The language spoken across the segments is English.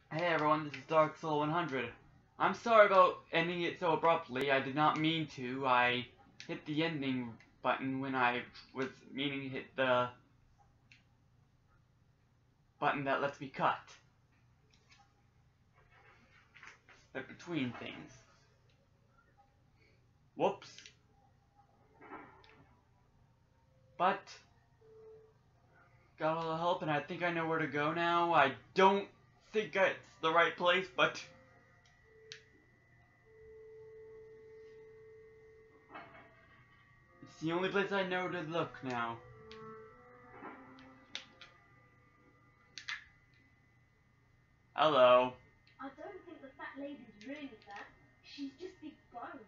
Hey everyone, this is Dark Soul 100. I'm sorry about ending it so abruptly. I did not mean to. I hit the ending button when I was meaning to hit the button that lets me cut. But between things. Whoops. But got a little help and I think I know where to go now. I don't think it's the right place, but it's the only place I know to look now. Hello. I don't think the fat lady's really fat. She's just big boned.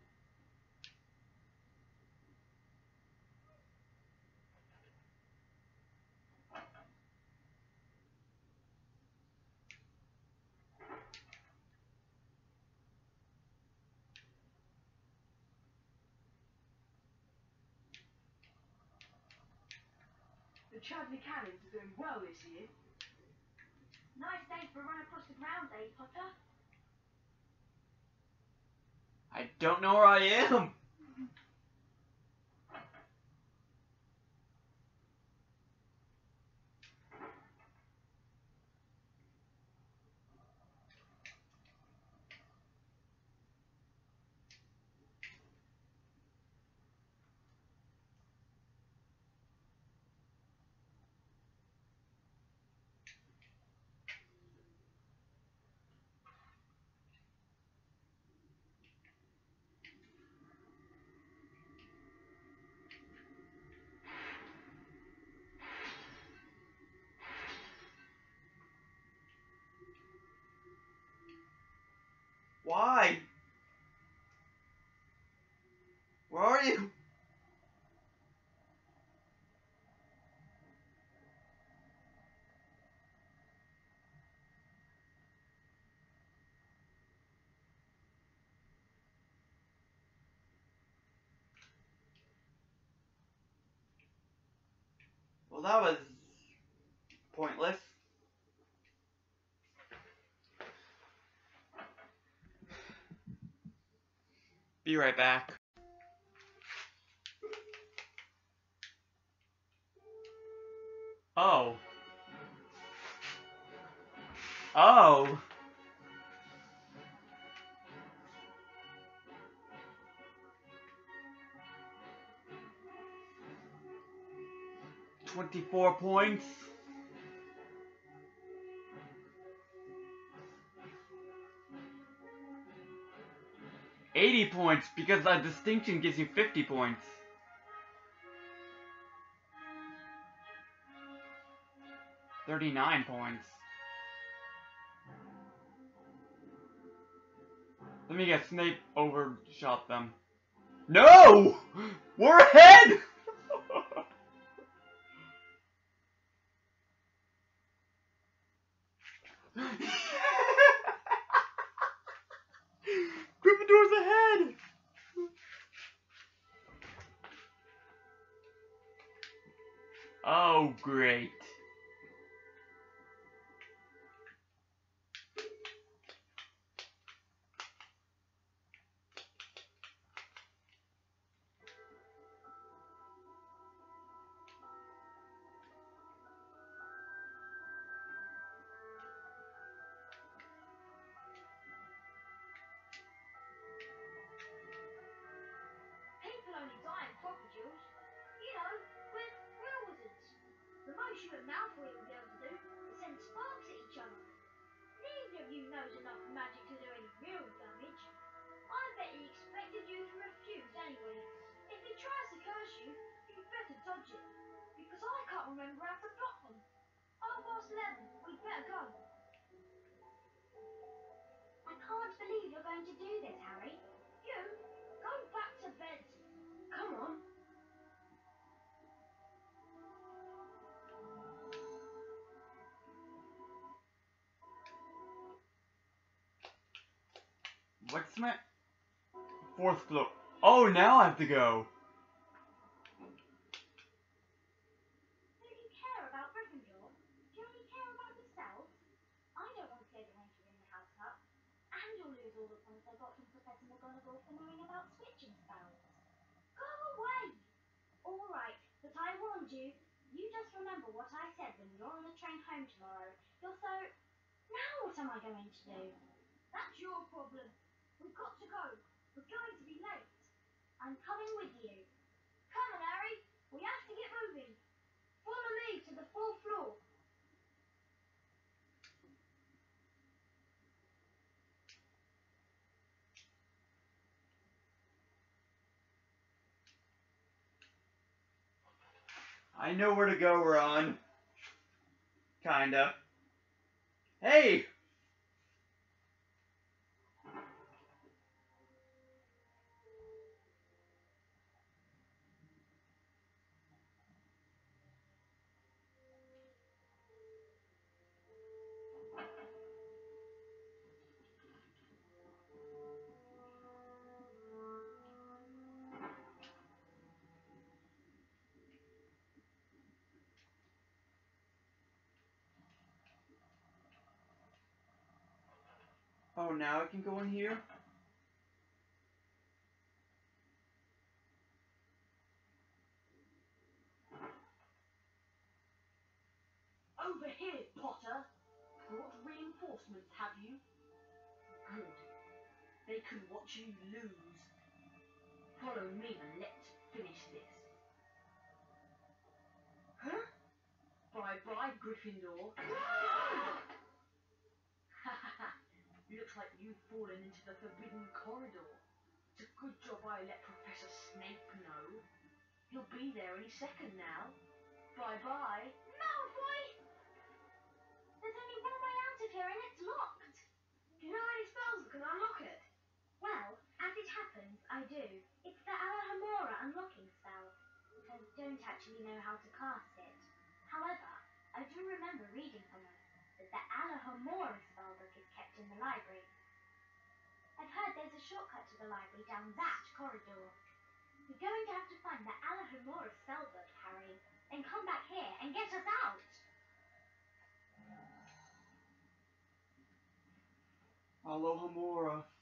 The Chadley Cannons are doing well this year. Nice day for a run across the grounds, eh, Potter? I don't know where I am. Why? Where are you? Well, that was pointless. Be right back. Oh. Oh. $24 points. $80 points because the distinction gives you 50 points. $39 points. Let me guess, Snape overshot them. No! We're ahead! Gryffindor's ahead! Oh, great. People only die in crocodiles. You know, we're real wizards. The most you and Malfoy will be able to do is send sparks at each other. Neither of you knows enough magic to do any real damage. I bet he expected you to refuse anyway. If he tries to curse you, you'd better dodge it. Because I can't remember how to block them. 11:30, we'd better go. I can't believe you're going to do this, Harry. You, go back to bed. Come on. What's my... Fourth floor. Oh, now I have to go. Do you care about Gryffindor? Do you only care about yourself? I don't want to go to all the points I got from Professor McGonagall for knowing about switching spells. Go away! Alright, but I warned you. You just remember what I said when you're on the train home tomorrow. You're so... Now what am I going to do? That's your problem. We've got to go. We're going to be late. I'm coming with you. Come on, Harry. We have to get moving. Follow me to the 4th floor. I know where to go, Ron. Kinda. Hey! Oh, now I can go in here? Over here, Potter. Brought reinforcements, have you? Good. They can watch you lose. Follow me and let's finish this. Huh? Bye-bye, Gryffindor. Looks like you've fallen into the Forbidden Corridor. It's a good job I let Professor Snape know. He'll be there any second now. Bye-bye. Malfoy! There's only one way out of here and it's locked. Do you know any spells that can unlock it? Well, as it happens, I do. It's the Alohomora unlocking spell. I don't actually know how to cast it. However, I do remember reading somewhere that the Alohomora spellbook is kept in the library. I've heard there's a shortcut to the library down that corridor. You're going to have to find the Alohomora spellbook, Harry, and come back here and get us out. Alohomora.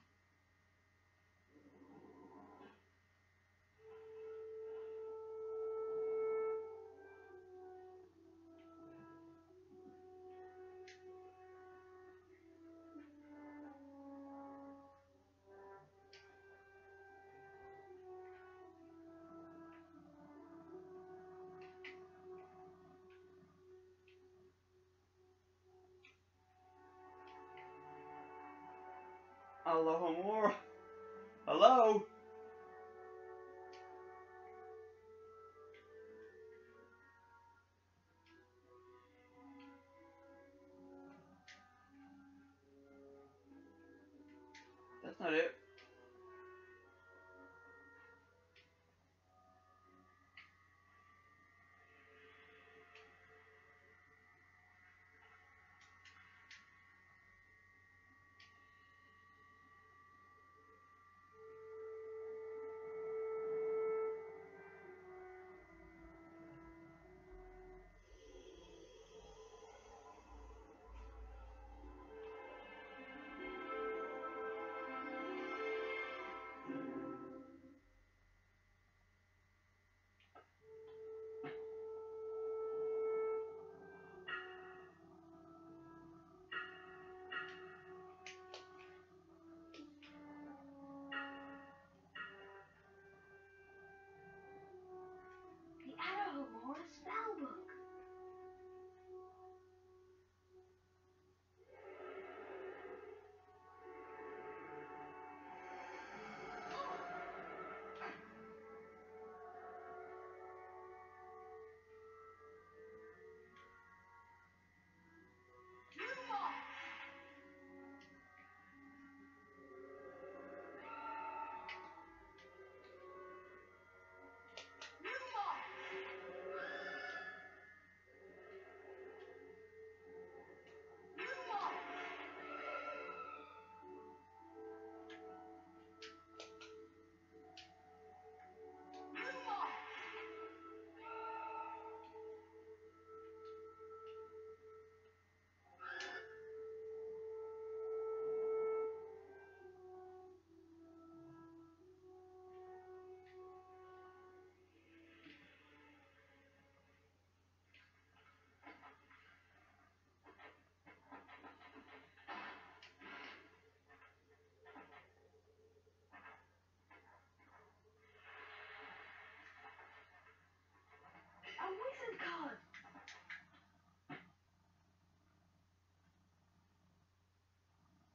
Alohomora. Hello? That's not it.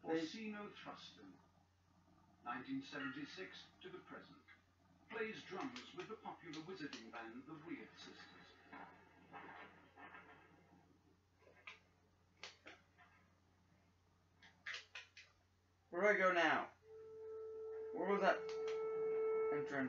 Orsino Truston, 1976 to the present. Plays drums with the popular wizarding band, the Weird Sisters. Where do I go now? Where was that entrance?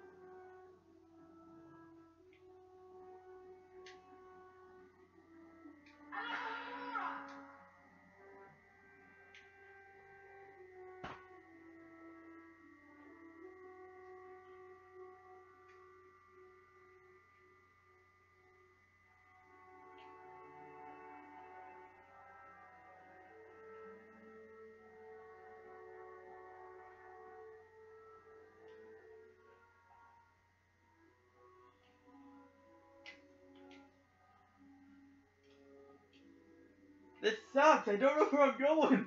This sucks. I don't know where I'm going.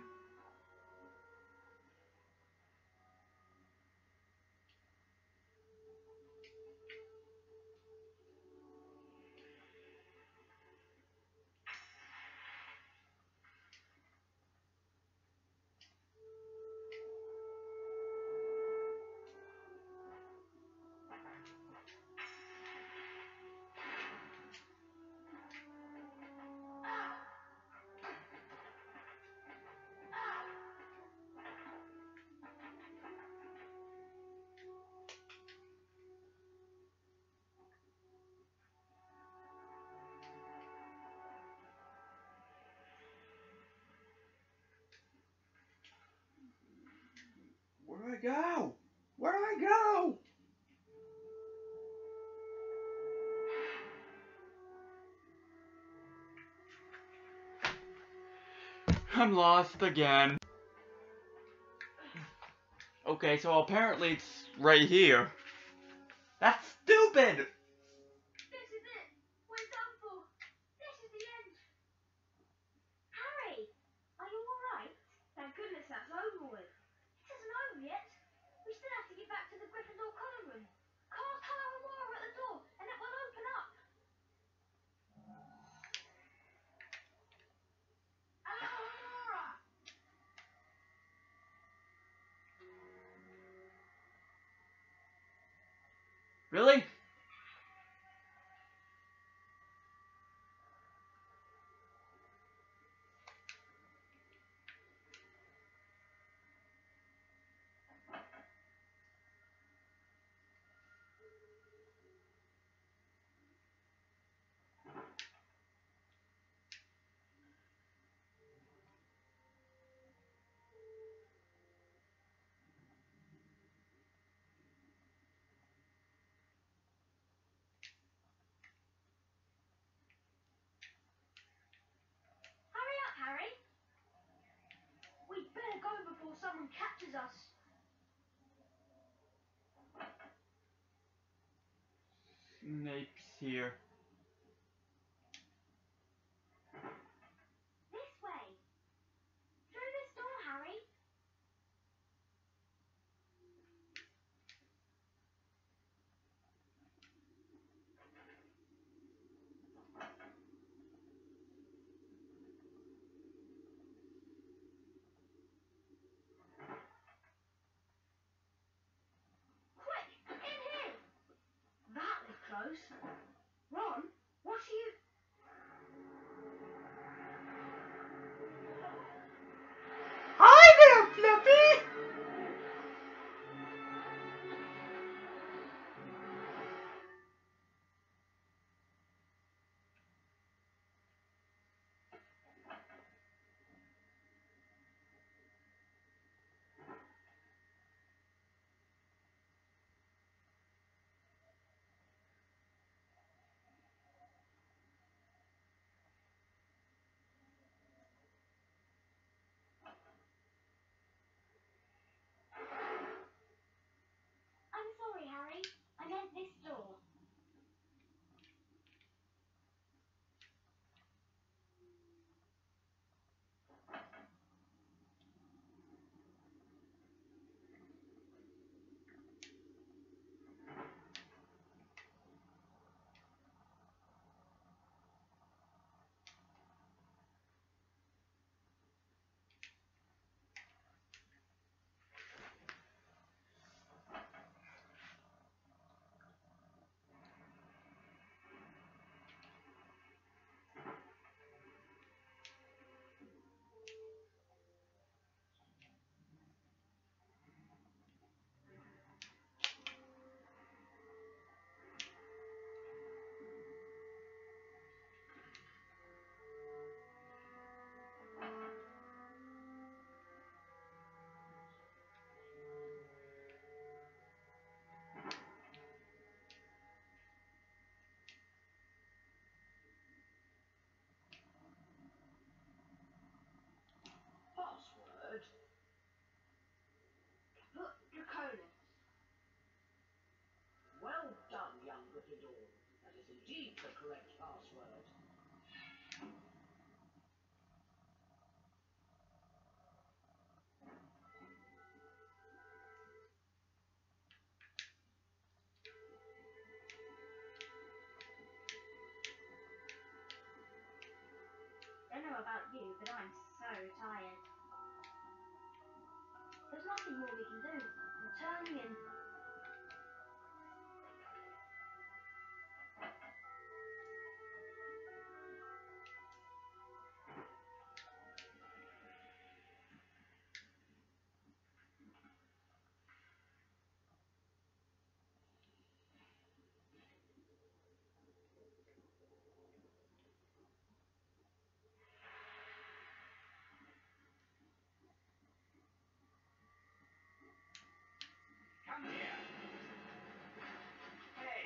Where do I go? Where do I go? I'm lost again. Okay, so apparently it's right here. That's stupid! This is it. We're done for. This is the end. Harry, are you alright? Thank goodness that's over with. It isn't over yet. We still have to get back to the Gryffindor common room. Cast Aurora at the door, and it will open up. Aurora! Really? Hurry up, Harry. We'd better go before someone catches us. Snape's here. This way. Through this door, Harry. Quick, in here. That was close. Right. but I'm so tired. There's nothing more we can do. I'm turning in. Come here. Hey.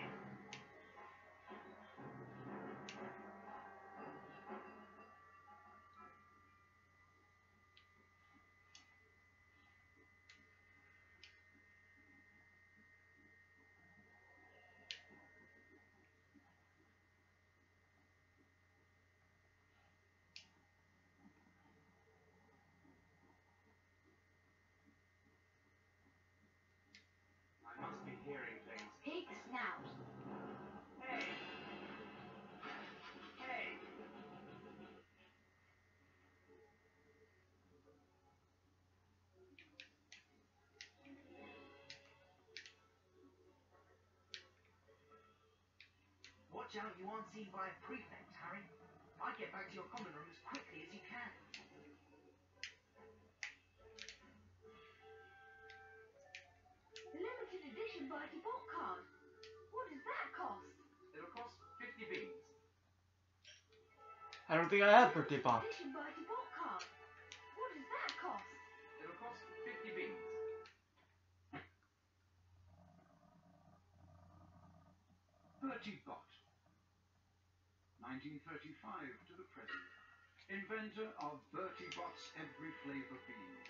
I must be hearing things. Pig snout. Hey. Hey. Watch out you aren't seen by a prefect, Harry. I'd get back to your common room as quickly as you can. Limited edition Bertie Bot card. What does that cost? It'll cost 50 beans. I don't think I have birthday box. Edition Bertie Bot card. What does that cost? It'll cost 50 beans. 30 Bot. 1935 to the present. Inventor of Bertie Bot's every flavour beans.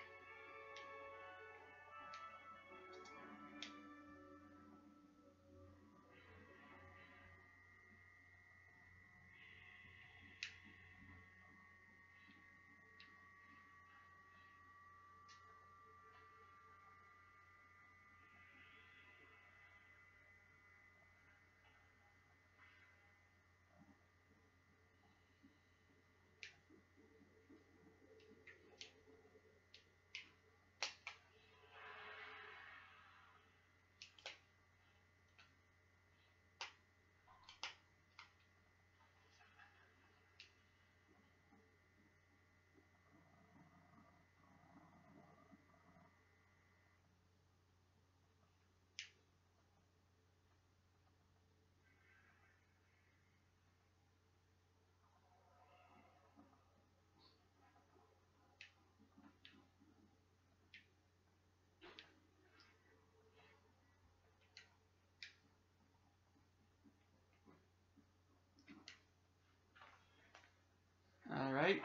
Alright.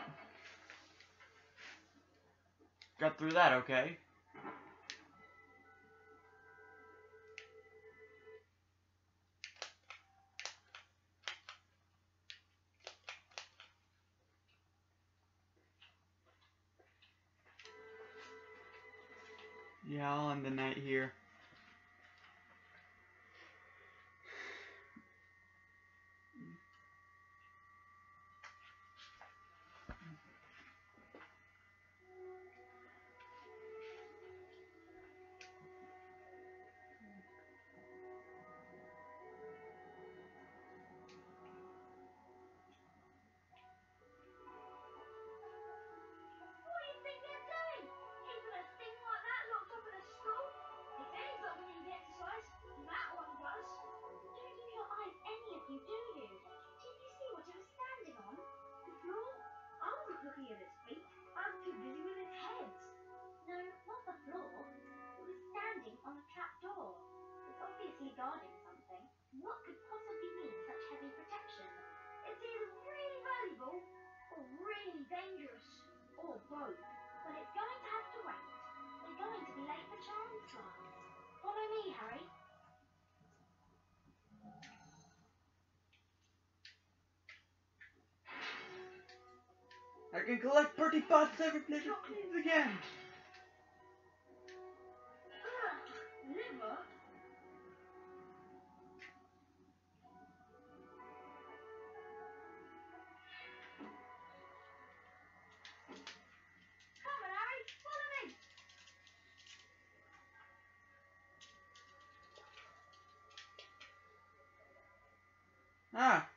Got through that okay. Yeah, I'll end the night here. What do you think they're doing? Keeping a thing like that locked up in a school? They say it's not going to need exercise. That one does. Don't use your eyes, any of you, do you? Didn't you see what it was standing on? The floor? I wasn't looking at its feet. I was too busy with its head. No, not the floor. It was standing on a trapdoor. It's obviously guarding something. What could possibly mean such heavy protection? It's either really valuable or really dangerous. Or both. But it's going to have to wait. We're going to be late for Charlie's class. Follow me, Harry. I can collect Bertie Bott's every flavor beans again. Liver? Ah!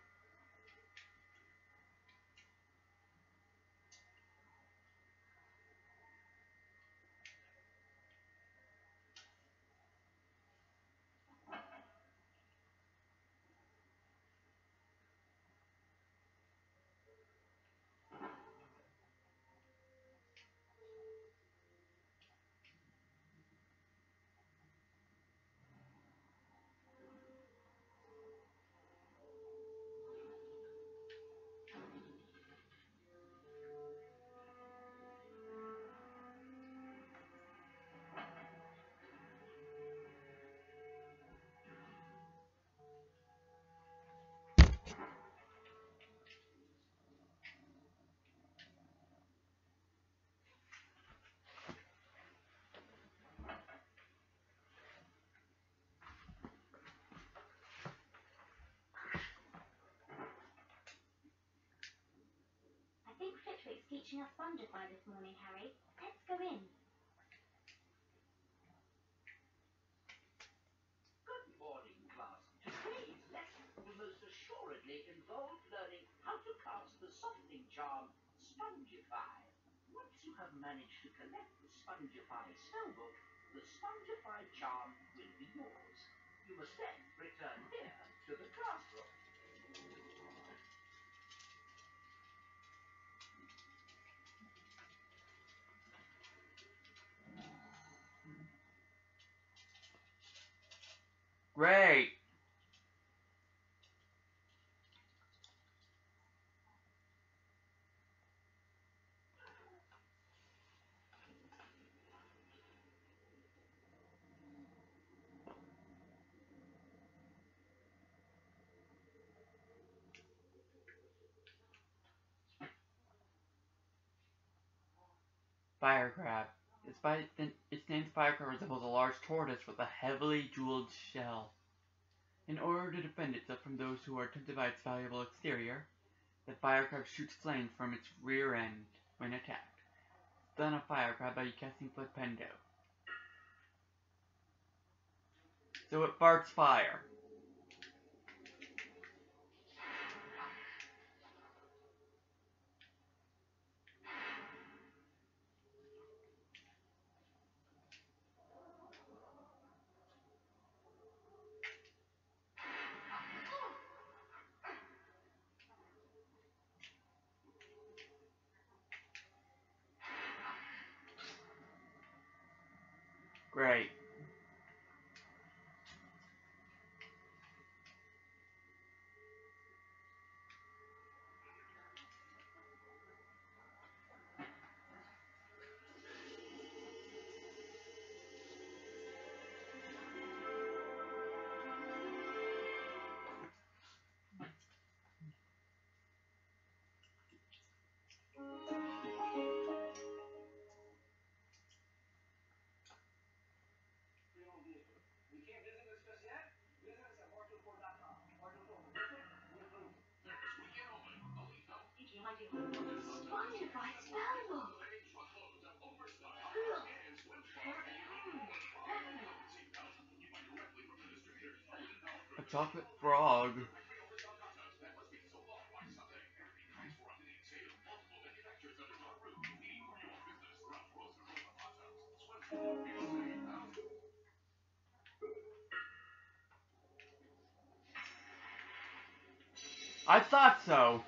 I think Flitwick's teaching us Spongify this morning, Harry. Let's go in. Good morning, class. Today's lesson will most assuredly involve learning how to cast the softening charm, Spongify. Once you have managed to collect the Spongify spellbook, the Spongify charm will be yours. You must then return here to the classroom. Great! Fire crab. Despite its name, fire crab resembles a large tortoise with a heavily jeweled shell. In order to defend itself from those who are tempted by its valuable exterior, the fire crab shoots flames from its rear end when attacked. Stun a fire crab by casting Flipendo. So it farts fire. Great. Spongify spellbook. A chocolate frog. I thought so.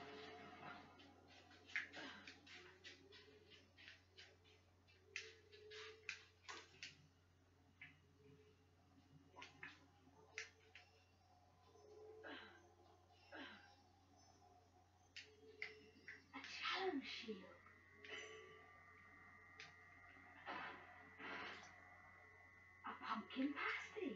A challenge shield. A pumpkin pasty.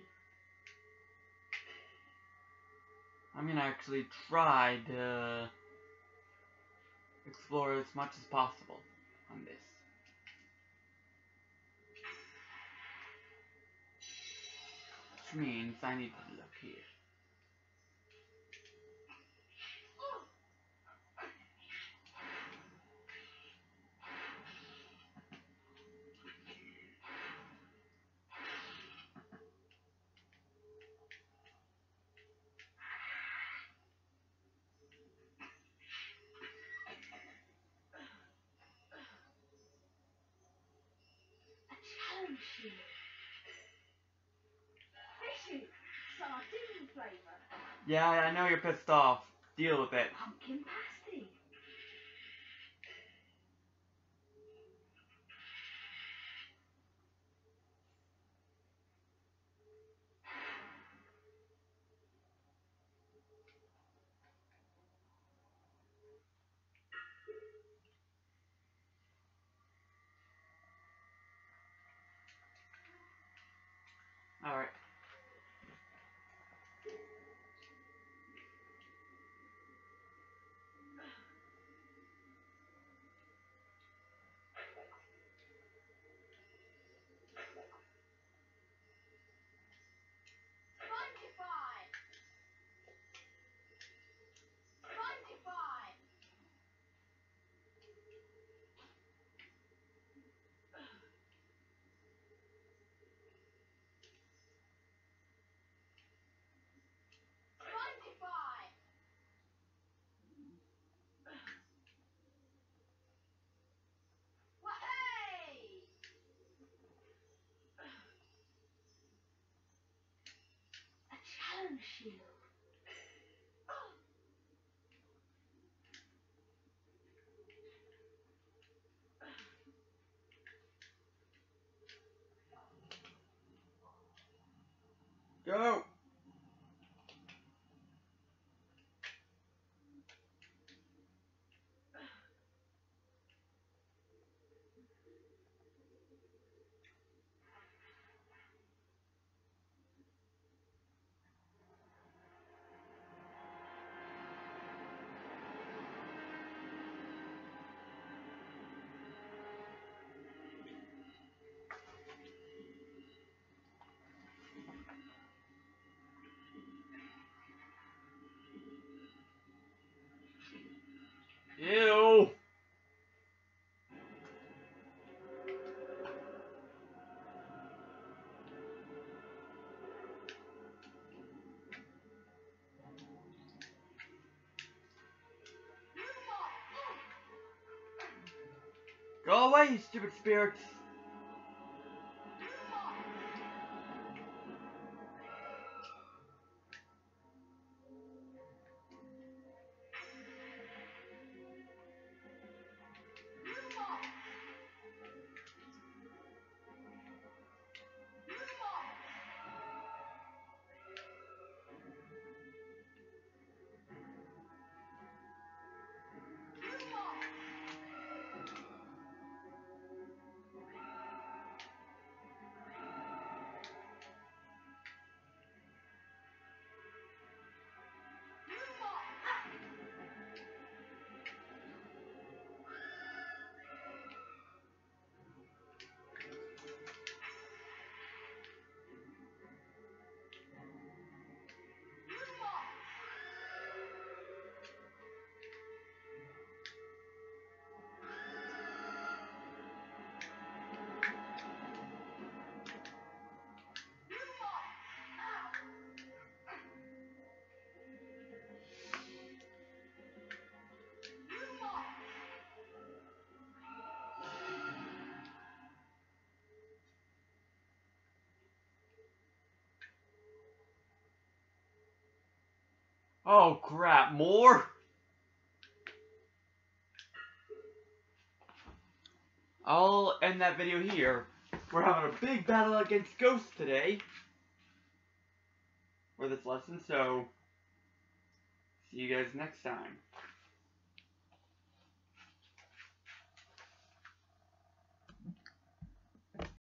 I'm gonna actually try to explore as much as possible on this. Which means I need to look here. flavour? Yeah, I know you're pissed off. Deal with it. Pumpkin pasty. Alright. Spongify! Spongify! Spongify! Wahey! A challenge shield. Go! Ew! Go away, you stupid spirits! Oh crap, more? I'll end that video here. We're having a big battle against ghosts today for this lesson, so see you guys next time.